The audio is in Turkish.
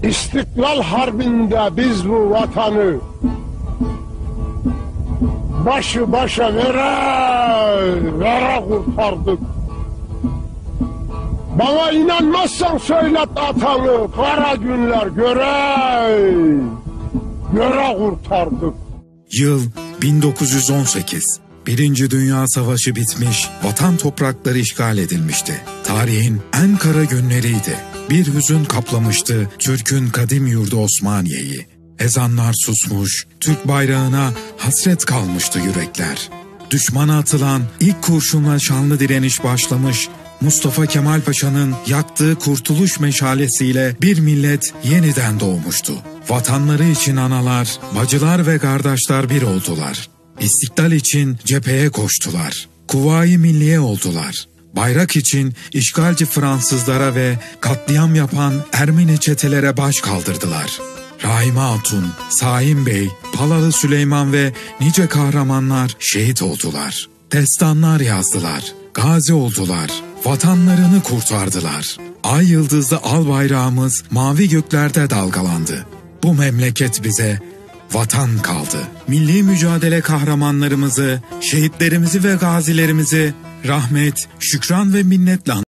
İstiklal Harbi'nde biz bu vatanı başı başa vere kurtardık. Bana inanmazsan söylet atanı, kara günler göre kurtardık. Yıl 1918. Birinci Dünya Savaşı bitmiş, vatan toprakları işgal edilmişti. Tarihin en kara günleriydi. Bir hüzün kaplamıştı Türk'ün kadim yurdu Osmaniye'yi. Ezanlar susmuş, Türk bayrağına hasret kalmıştı yürekler. Düşmana atılan ilk kurşunla şanlı direniş başlamış, Mustafa Kemal Paşa'nın yaktığı kurtuluş meşalesiyle bir millet yeniden doğmuştu. Vatanları için analar, bacılar ve kardeşler bir oldular. İstiklal için cepheye koştular. Kuvayi Milliye oldular. Bayrak için işgalci Fransızlara ve katliam yapan Ermeni çetelere baş kaldırdılar. Rahime Hatun, Saim Bey, Palalı Süleyman ve nice kahramanlar şehit oldular. Destanlar yazdılar, gazi oldular, vatanlarını kurtardılar. Ay yıldızlı al bayrağımız mavi göklerde dalgalandı. Bu memleket bize vatan kaldı. Milli mücadele kahramanlarımızı, şehitlerimizi ve gazilerimizi rahmet, şükran ve minnetle